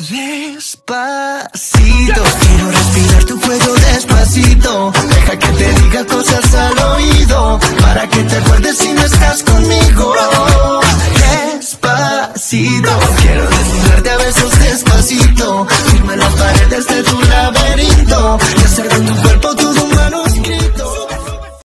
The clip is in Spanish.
Despacito, quiero respirar tu cuello despacito. Deja que te diga cosas al oído, para que te acuerdes si no estás conmigo. Despacito, quiero desnudarte a besos despacito. Firma las paredes de tu laberinto.